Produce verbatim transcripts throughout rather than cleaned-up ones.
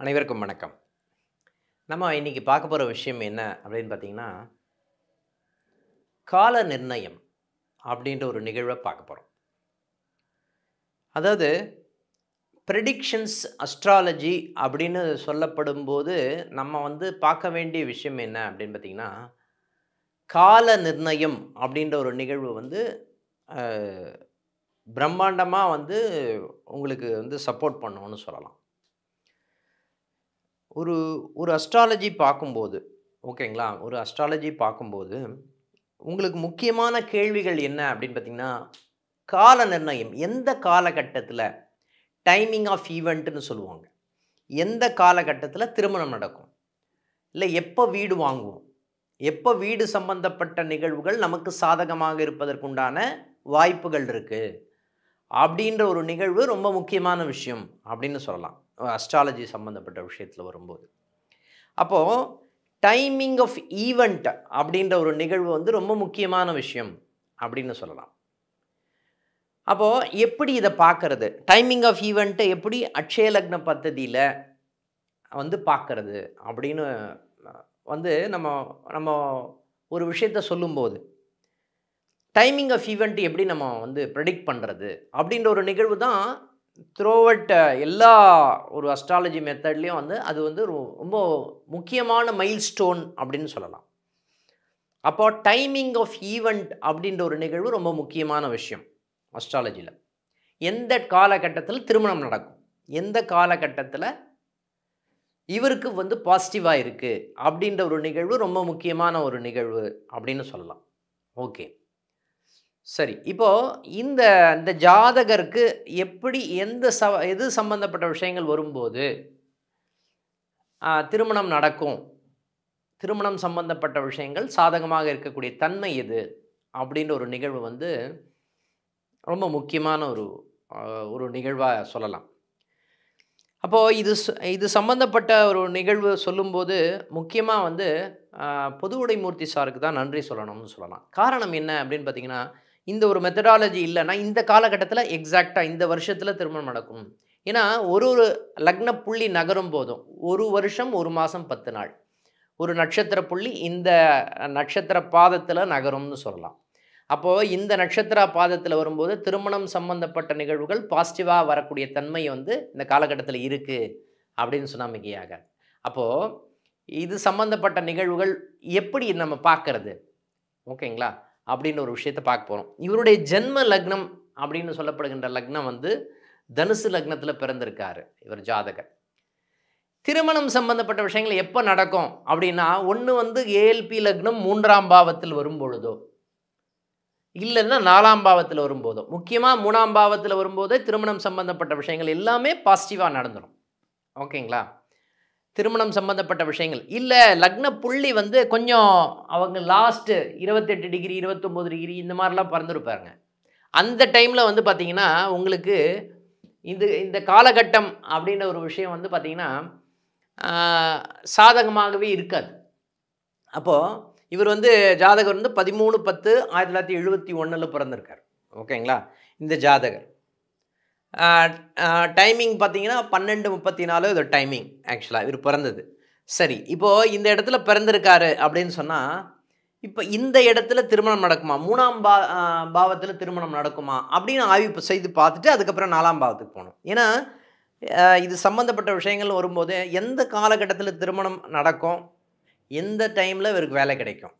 அனைவருக்கும் வணக்கம். நம்ம இன்னைக்கு பார்க்க போற விஷயம் என்ன அப்படின்னு பார்த்தீங்கன்னா, கால நிர்ணயம் அப்படின்ற ஒரு நிகழ்வை பார்க்க போறோம். அதாவது பிரெடிக்ஷன்ஸ் அஸ்ட்ராலஜி அப்படின்னு சொல்லப்படும்போது, நம்ம வந்து பார்க்க வேண்டிய விஷயம் என்ன அப்படின்னு பார்த்தீங்கன்னா, கால நிர்ணயம் அப்படின்ற ஒரு நிகழ்வு வந்து அ பிரம்மாண்டமா வந்து உங்களுக்கு வந்து சப்போர்ட் பண்ணும்னு சொல்லலாம். ஒரு ஒரு அஸ்ட்ராலஜி பார்க்கும்போது, ஓகேங்களா? ஒரு அஸ்ட்ராலஜி பார்க்கும்போது, உங்களுக்கு முக்கியமான கேள்விகள் என்ன அப்படின்னு பார்த்தீங்கன்னா, கால நிர்ணயம். எந்த காலகட்டத்தில டைமிங் ஆஃப் ஈவென்ட்ன்னு சொல்லுவாங்க. எந்த காலகட்டத்தில திருமணம் நடக்கும்? இல்ல எப்ப வீடு வாங்குவோம்? எப்ப வீடு சம்பந்தப்பட்ட நிகழ்வுகள் நமக்கு சாதகமாக இருப்பதற்குண்டான வாய்ப்புகள் இருக்கு? அப்படின்ற ஒரு நிகழ்வு ரொம்ப முக்கியமான விஷயம் அப்படின்னு சொல்லலாம். அஸ்ட்ராலஜி சம்பந்தப்பட்ட விஷயத்துல வரும்போது. அப்போ டைமிங் ஆஃப் ஈவென்ட் அப்படின்ற ஒரு நிகழ்வு வந்து ரொம்ப முக்கியமான விஷயம் அப்படின்னு சொல்லலாம். அப்போ எப்படி இத பார்க்கறது? டைமிங் ஆஃப் ஈவென்ட்ட எப்படி அட்சய லக்ன பத்ததியில வந்து பார்க்கறது? அப்படின்னு வந்து நம்ம நம்ம ஒரு விஷயத்த சொல்லும்போது, டைமிங் ஆஃப் ஈவென்ட் எப்படி நம்ம வந்து பிரெடிக்ட் பண்றது? அப்படின்ற ஒரு நிகழ்வு தான் த்ரோவட் எல்லா ஒரு அஸ்ட்ராலஜி மெத்தட்லயும் வந்து அது வந்து ரொ ரொம்ப முக்கியமான மைல்ஸ்டோன் அப்படின்னு சொல்லலாம். அப்போ டைமிங் ஆஃப் ஈவென்ட் அப்படின்ற ஒரு நிகழ்வு ரொம்ப முக்கியமான விஷயம் அஸ்ட்ராலஜில. எந்த காலகட்டத்தில திருமணம் நடக்கும்? எந்த காலகட்டத்தில இவருக்கு வந்து பாசிட்டிவா இருக்கு அப்படின்ற ஒரு நிகழ்வு ரொம்ப முக்கியமான ஒரு நிகழ்வு அப்படின்னு சொல்லலாம். ஓகே. சரி. இப்போ இந்த இந்த ஜாதகருக்கு எப்படி எந்த ச எது சம்பந்தப்பட்ட விஷயங்கள் வரும்போது, அ திருமணம் நடக்கும்? திருமணம் சம்பந்தப்பட்ட விஷயங்கள் சாதகமாக இருக்கக்கூடிய தன்மை எது? அப்படின்ற ஒரு நிகழ்வு வந்து ரொம்ப முக்கியமான ஒரு அ ஒரு நிகழ்வா சொல்லலாம். அப்போ இது ஸ் இது சம்பந்தப்பட்ட ஒரு நிகழ்வு சொல்லும்போது, முக்கியமா வந்து அ பொதுவுடைமூர்த்தி சாருக்கு தான் நன்றி சொல்லணும்னு சொல்லலாம். காரணம் என்ன அப்படின்னு பார்த்தீங்கன்னா, இந்த ஒரு மெத்தடாலஜி இல்லன்னா, இந்த காலகட்டத்தில எக்ஸாக்ட்டா இந்த வருஷத்தில திருமணம் நடக்கும். ஏன்னா, ஒரு ஒரு லக்ன புள்ளி நகரும் போதும், ஒரு வருஷம், ஒரு மாசம், பத்து நாள். ஒரு நட்சத்திர புள்ளி இந்த நட்சத்திர பாதத்தில நகரும்னு சொல்லலாம். அப்போ இந்த நட்சத்திர பாதத்தில வரும்போது, திருமணம் சம்பந்தப்பட்ட நிகழ்வுகள் பாசிட்டிவா வரக்கூடிய தன்மை வந்து இந்த காலகட்டத்தில இருக்கு, அப்படின்னு சொன்னா மிகையாகாது. அப்போ இது சம்பந்தப்பட்ட நிகழ்வுகள் எப்படி நம்ம பார்க்கறது? ஓகேங்களா? அப்படின்னு ஒரு விஷயத்த பார்க்க போறோம். இவருடைய ஜென்ம லக்னம் அப்படின்னு சொல்லப்படுகின்ற லக்னம் வந்து தனுசு லக்னத்தில பிறந்திருக்காரு, இவர் ஜாதகர். திருமணம் சம்பந்தப்பட்ட விஷயங்கள் எப்ப நடக்கும் அப்படின்னா, ஒண்ணு வந்து ஏஎல்பி லக்னம் மூன்றாம் பாவத்தில் வரும்பொழுதோ, இல்லன்னா நாலாம் பாவத்தில வரும்போதோ, முக்கியமா மூன்றாம் பாவத்தில வரும்போதே திருமணம் சம்பந்தப்பட்ட விஷயங்கள் எல்லாமே பாசிட்டிவா நடந்துரும். ஓகேங்களா? திருமணம் சம்பந்தப்பட்ட விஷயங்கள். இல்ல லக்ன புள்ளி வந்து கொஞ்சம் அவங்க லாஸ்ட் இருபத்தி எட்டு டிகிரி, இருபத்தி ஒன்பது டிகிரி இந்த மாரிலாம் பிறந்திருப்பாருங்க. அந்த டைம்ல வந்து பார்த்தீங்கன்னா, உங்களுக்கு இது இந்த காலகட்டம் அப்படின்ற ஒரு விஷயம் வந்து பார்த்தீங்கன்னா, ஆ சாதகமாகவே இருக்காது. அப்போ இவர் வந்து ஜாதகர் வந்து பதிமூன்று பத்து ஆயிரத்தி தொள்ளாயிரத்தி எழுபத்தி ஒன்றில் பிறந்திருக்கார். ஓகேங்களா? இந்த ஜாதகர். ஆ ஆ டைமிங் பார்த்தீங்கன்னா, பன்னிரண்டு முப்பத்தி நான்கு இது டைமிங் ஆக்சுவலா இவர் பிறந்தது. சரி, இப்போ இந்த இடத்துல பிறந்திருக்காரு அப்படின்னு சொன்னா, இப்ப இந்த இடத்துல திருமணம் நடக்குமா? மூன்றாம் பா அ பாவத்தில திருமணம் நடக்குமா? அப்படின்னு ஆய்வு செய்து பார்த்துட்டு, அதுக்கப்புறம் நாலாம் பாவத்துக்கு போணும். ஏன்னா, அ இது சம்மந்தப்பட்ட விஷயங்கள் வரும்போது, எந்த காலகட்டத்தில திருமணம் நடக்கும்? எந்த டைம்ல இவருக்கு வேலை கிடைக்கும்?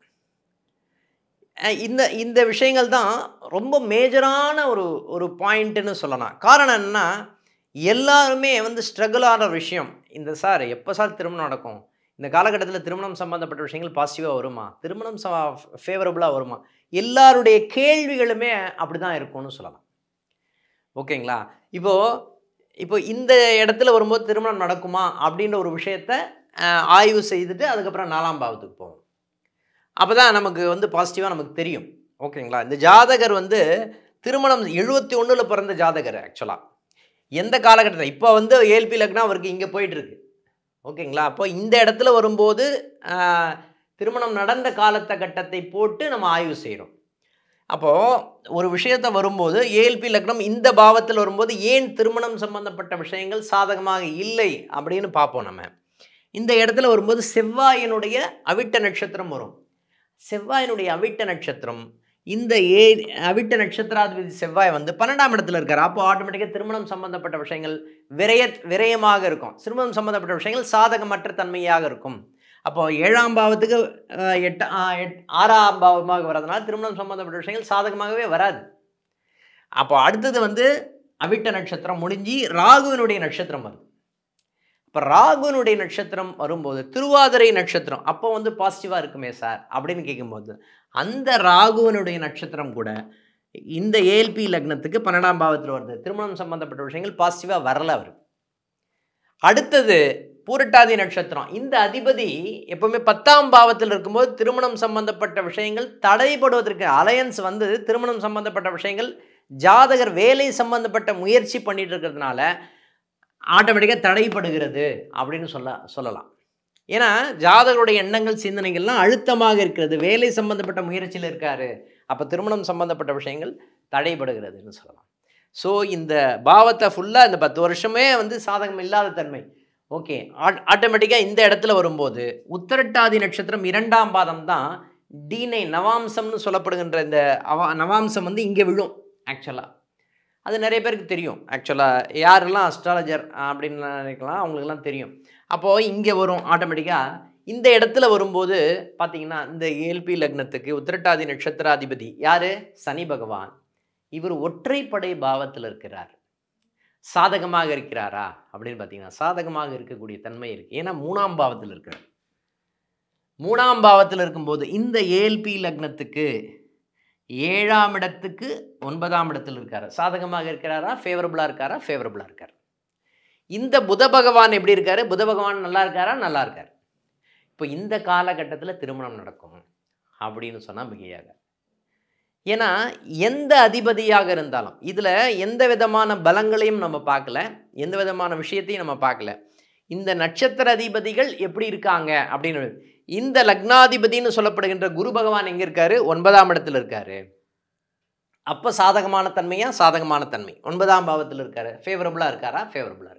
அ இந்த இந்த விஷயங்கள் தான் ரொம்ப மேஜரான ஒரு ஒரு பாயிண்ட்டுன்னு சொல்லலாம். காரணம் என்னன்னா, எல்லாருமே வந்து ஸ்ட்ரகிள் ஆற விஷயம். இந்த சார் எப்ப சார் திருமணம் நடக்கும்? இந்த காலகட்டத்தில திருமணம் சம்பந்தப்பட்ட விஷயங்கள் பாசிட்டிவா வருமா? திருமணம் ச ஃபேவரபிளா வருமா? எல்லாருடைய கேள்விகளுமே அப்படிதான் இருக்கும்னு சொல்லலாம். ஓகேங்களா? இப்போ இப்போ இந்த இடத்துல வரும்போது திருமணம் நடக்குமா? அப்படின்ற ஒரு விஷயத்த அ ஆய்வு செய்துட்டு அதுக்கப்புறம் நாலாம் பாவத்துக்கு போவோம். அப்பதான் நமக்கு வந்து பாசிட்டிவா நமக்கு தெரியும். ஓகேங்களா? இந்த ஜாதகர் வந்து திருமணம் எழுபத்தி ஒன்றில் பிறந்த ஜாதகர் ஆக்சுவலா. எந்த காலகட்டத்தில இப்ப வந்து ஏஎல்பி லக்னம் அவருக்கு இங்க போயிட்டு இருக்கு. ஓகேங்களா? அப்போ இந்த இடத்துல வரும்போது அ திருமணம் நடந்த காலத்த கட்டத்தை போட்டு நம்ம ஆய்வு செய்றோம். அப்போது ஒரு விஷயத்தை வரும்போது ஏஎல்பி லக்னம் இந்த பாவத்தில் வரும்போது ஏன் திருமணம் சம்பந்தப்பட்ட விஷயங்கள் சாதகமாக இல்லை அப்படின்னு பார்ப்போம். நம்ம இந்த இடத்துல வரும்போது செவ்வாயினுடைய அவிட்ட நட்சத்திரம் வரும். செவ்வாயினுடைய அவிட்ட நட்சத்திரம் இந்த ஏ அவிட்ட நட்சத்திராதிபதி செவ்வாய் வந்து பன்னெண்டாம் இடத்துல இருக்கார். அப்போ ஆட்டோமேட்டிக்காக திருமணம் சம்பந்தப்பட்ட விஷயங்கள் விரய விரயமாக இருக்கும். திருமணம் சம்பந்தப்பட்ட விஷயங்கள் சாதகமற்ற தன்மையாக இருக்கும். அப்போ ஏழாம் பாவத்துக்கு எட்டு ஆறாம் பாவமாக வர்றதுனால திருமணம் சம்பந்தப்பட்ட விஷயங்கள் சாதகமாகவே வராது. அப்போ அடுத்தது வந்து அவிட்ட நட்சத்திரம் முடிஞ்சு ராகுவினுடைய நட்சத்திரம் வருது. இப்போ ராகுனுடைய நட்சத்திரம் வரும்போது திருவாதிரை நட்சத்திரம் அப்போ வந்து பாசிட்டிவாக இருக்குமே சார் அப்படின்னு கேட்கும்போது அந்த ராகுவனுடைய நட்சத்திரம் கூட இந்த ஏஎல்பி லக்னத்துக்கு பன்னெண்டாம் பாவத்தில் வருது. திருமணம் சம்பந்தப்பட்ட விஷயங்கள் பாசிட்டிவாக வரல அவருக்கு. அடுத்தது பூரட்டாதி நட்சத்திரம். இந்த அதிபதி எப்பவுமே பத்தாம் பாவத்தில் இருக்கும்போது திருமணம் சம்பந்தப்பட்ட விஷயங்கள் தடைபடுவதற்கு அலையன்ஸ் வந்து திருமணம் சம்பந்தப்பட்ட விஷயங்கள் ஜாதகர் வேலை சம்பந்தப்பட்ட முயற்சி பண்ணிட்டு இருக்கிறதுனால ஆட்டோமேட்டிக்காக தடைப்படுகிறது அப்படின்னு சொல்ல சொல்லலாம். ஏன்னா ஜாதகருடைய எண்ணங்கள் சிந்தனைகள்லாம் அழுத்தமாக இருக்கிறது, வேலை சம்பந்தப்பட்ட முயற்சியில் இருக்காரு, அப்போ திருமணம் சம்பந்தப்பட்ட விஷயங்கள் தடைபடுகிறதுன்னு சொல்லலாம். ஸோ இந்த பாவத்தை ஃபுல்லாக இந்த பத்து வருஷமே வந்து சாதகம் இல்லாத தன்மை. ஓகே, ஆட்டோமேட்டிக்காக இந்த இடத்துல வரும்போது உத்திரட்டாதி நட்சத்திரம் இரண்டாம் பாதம் தான் டீனை நவாம்சம்னு சொல்லப்படுகின்ற இந்த அவ நவாம்சம் வந்து இங்கே விழும். ஆக்சுவலாக அது நிறைய பேருக்கு தெரியும். ஆக்சுவலாக யாரெல்லாம் அஸ்ட்ராலஜர் அப்படின்னு நினைக்கலாம் அவங்களுக்கெல்லாம் தெரியும். அப்போது இங்கே வரும் ஆட்டோமேட்டிக்காக இந்த இடத்துல வரும்போது பார்த்தீங்கன்னா இந்த ஏஎல்பி லக்னத்துக்கு உத்திரட்டாதி நட்சத்திராதிபதி யார்? சனி பகவான். இவர் ஒற்றைப்படை பாவத்தில் இருக்கிறார். சாதகமாக இருக்கிறாரா அப்படின்னு பார்த்தீங்கன்னா சாதகமாக இருக்கக்கூடிய தன்மை இருக்குது. ஏன்னா மூணாம் பாவத்தில் இருக்கிறார். மூணாம் பாவத்தில் இருக்கும்போது இந்த ஏஎல்பி லக்னத்துக்கு ஏழாம் இடத்துக்கு ஒன்பதாம் இடத்தில் இருக்காரு. சாதகமாக இருக்கிறாரா, ஃபேவரபுளாக இருக்காரா? ஃபேவரபுளாக இருக்கார். இந்த புத பகவான் எப்படி இருக்காரு? புத பகவான் நல்லா இருக்காரா? நல்லா இருக்கார். இப்போ இந்த காலகட்டத்தில் திருமணம் நடக்கும் அப்படின்னு சொன்னால் மிகையாக. ஏன்னா எந்த அதிபதியாக இருந்தாலும் இதில் எந்த விதமான பலங்களையும் நம்ம பார்க்கல, எந்த விதமான விஷயத்தையும் நம்ம பார்க்கல. இந்த நட்சத்திர அதிபதிகள் எப்படி இருக்காங்க அப்படின்னு இந்த லக்னாதிபதினு சொல்லப்படுகின்ற குரு பகவான் எங்கே இருக்காரு? ஒன்பதாம் இடத்துல இருக்காரு. அப்போ சாதகமான தன்மையா? சாதகமான தன்மை. ஒன்பதாம் பாவத்தில் இருக்காரு. ஃபேவரபுளாக இருக்காரா? ஃபேவரபுளாக இருக்கார்.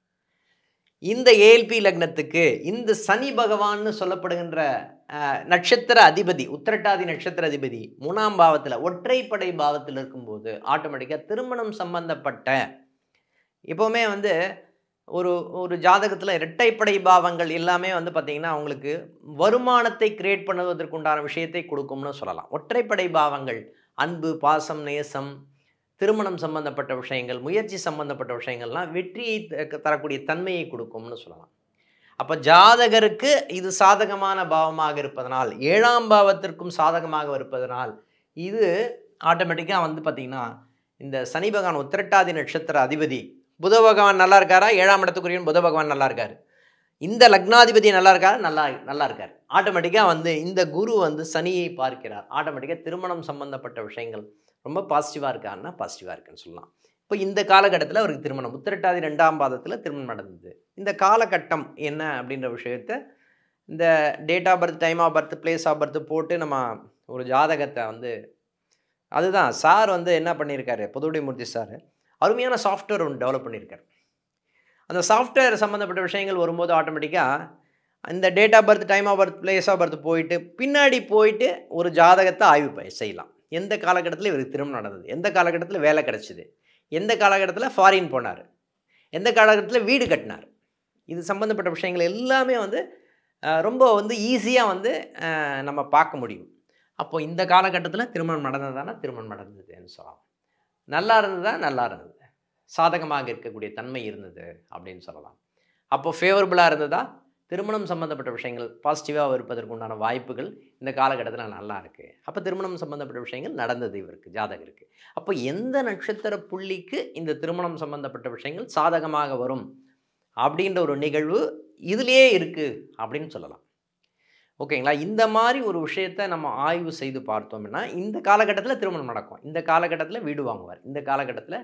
இந்த ஏஎல்பி லக்னத்துக்கு இந்த சனி பகவான்னு சொல்லப்படுகின்ற நட்சத்திர அதிபதி உத்திரட்டாதி நட்சத்திர அதிபதி மூணாம் பாவத்தில் ஒற்றைப்படை பாவத்தில் இருக்கும்போது ஆட்டோமேட்டிக்காக திருமணம் சம்பந்தப்பட்ட எப்போவுமே வந்து ஒரு ஒரு ஜாதகத்தில் இரட்டைப்படை பாவங்கள் எல்லாமே வந்து பார்த்திங்கன்னா அவங்களுக்கு வருமானத்தை கிரியேட் பண்ணுவதற்குண்டான விஷயத்தை கொடுக்கும்னு சொல்லலாம். ஒற்றைப்படை பாவங்கள் அன்பு, பாசம், நேசம், திருமணம் சம்பந்தப்பட்ட விஷயங்கள், முயற்சி சம்பந்தப்பட்ட விஷயங்கள்லாம் வெற்றியை தரக்கூடிய தன்மையை கொடுக்கும்னு சொல்லலாம். அப்போ ஜாதகருக்கு இது சாதகமான பாவமாக இருப்பதனால், ஏழாம் பாவத்திற்கும் சாதகமாக இருப்பதனால் இது ஆட்டோமேட்டிக்காக வந்து பார்த்திங்கன்னா இந்த சனி பகவான் உத்திரட்டாதி நட்சத்திர அதிபதி புத பகவான் நல்லா இருக்காரா? ஏழாம் இடத்துக்குரிய புத பகவான் நல்லா இருக்காரு. இந்த லக்னாதிபதி நல்லா இருக்காரா? நல்லா நல்லா இருக்கார். ஆட்டோமேட்டிக்காக வந்து இந்த குரு வந்து சனியை பார்க்கிறார். ஆட்டோமேட்டிக்காக திருமணம் சம்பந்தப்பட்ட விஷயங்கள் ரொம்ப பாசிட்டிவாக இருக்காருன்னா பாசிட்டிவாக இருக்குன்னு சொல்லலாம். இப்போ இந்த காலகட்டத்தில் அவருக்கு திருமணம் உத்திரட்டாதி ரெண்டாம் பாதத்தில் திருமணம் நடந்தது. இந்த காலகட்டம் என்ன அப்படின்ற விஷயத்த இந்த date of birth, time of birth, place of birth போட்டு நம்ம ஒரு ஜாதகத்தை வந்து அதுதான் சார் வந்து என்ன பண்ணியிருக்காரு, புதுவுடைமூர்த்தி சார் அருமையான சாஃப்ட்வேர் ஒன்று டெவலப் பண்ணியிருக்காரு. அந்த சாஃப்ட்வேர் சம்மந்தப்பட்ட விஷயங்கள் வரும்போது ஆட்டோமேட்டிக்காக இந்த date of birth, time of birth, place of birth போயிட்டு பின்னாடி போயிட்டு ஒரு ஜாதகத்தை ஆய்வு செய்யலாம். எந்த காலகட்டத்தில் இவருக்கு திருமணம் நடந்தது, எந்த காலகட்டத்தில் வேலை கிடச்சிது, எந்த காலகட்டத்தில் ஃபாரின் போனார், எந்த காலகட்டத்தில் வீடு கட்டினார், இது சம்மந்தப்பட்ட விஷயங்கள் எல்லாமே வந்து ரொம்ப வந்து ஈஸியாக வந்து நம்ம பார்க்க முடியும். அப்போ இந்த காலகட்டத்தில் திருமணம் நடந்ததானா திருமணம் நடந்ததுன்னு சொல்லலாம். நல்லா இருந்ததா நல்லா இருந்தது, சாதகமாக இருக்கக்கூடிய தன்மை இருந்தது அப்படின்னு சொல்லலாம். அப்போ ஃபேவரபுளாக இருந்ததா, திருமணம் சம்மந்தப்பட்ட விஷயங்கள் பாசிட்டிவாக இருப்பதற்கு உண்டான வாய்ப்புகள் இந்த காலகட்டத்தில் நல்லா இருக்குது. அப்போ திருமணம் சம்மந்தப்பட்ட விஷயங்கள் நடந்தது இவருக்கு, ஜாதகருக்கு. அப்போ எந்த நட்சத்திர புள்ளிக்கு இந்த திருமணம் சம்மந்தப்பட்ட விஷயங்கள் சாதகமாக வரும் அப்படின்ற ஒரு நிகழ்வு இதிலேயே இருக்குது அப்படின்னு சொல்லலாம். ஓகேங்களா? இந்த மாதிரி ஒரு விஷயத்தை நம்ம ஆய்வு செய்து பார்த்தோம்னா இந்த காலகட்டத்தில் திருமணம் நடக்கும், இந்த காலகட்டத்தில் வீடு வாங்குவார், இந்த காலகட்டத்தில்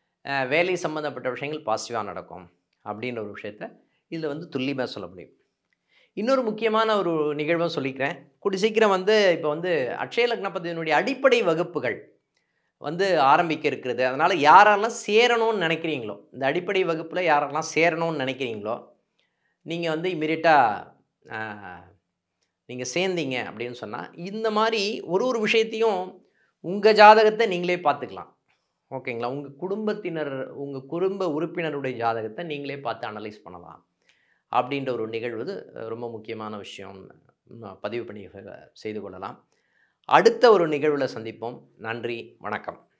வேலை சம்மந்தப்பட்ட விஷயங்கள் பாசிட்டிவாக நடக்கும் அப்படின்ற ஒரு விஷயத்த இதில் வந்து துல்லியமாக சொல்ல முடியும். இன்னொரு முக்கியமான ஒரு நிகழ்வும் சொல்லிக்கிறேன். கூடி சீக்கிரம் வந்து இப்போ வந்து அட்சய லக்ன பதிவினுடைய அடிப்படை வகுப்புகள் வந்து ஆரம்பிக்க இருக்கிறது. அதனால யாரெல்லாம் சேரணும்னு நினைக்கிறீங்களோ, இந்த அடிப்படை வகுப்புல யாரெல்லாம் சேரணும்னு நினைக்கிறீங்களோ, நீங்க வந்து இம்மீடியட்டா அ நீங்க சேர்ந்தீங்க அப்படின்னு சொன்னா, இந்த மாரி ஒரு ஒரு விஷயத்தையும் உங்க ஜாதகத்த நீங்களே பார்த்துக்கலாம். ஓகேங்களா? உங்க குடும்பத்தினர் உங்க குடும்ப உறுப்பினருடைய ஜாதகத்த நீங்களே பார்த்து அனலைஸ் பண்ணலாம். அப்படின்ற ஒரு நிகழ்வு இது ரொம்ப முக்கியமான விஷயம். ம பதிவு பண்ணி செய்து கொள்ளலாம். அடுத்த ஒரு நிகழ்வுல சந்திப்போம். நன்றி, வணக்கம்.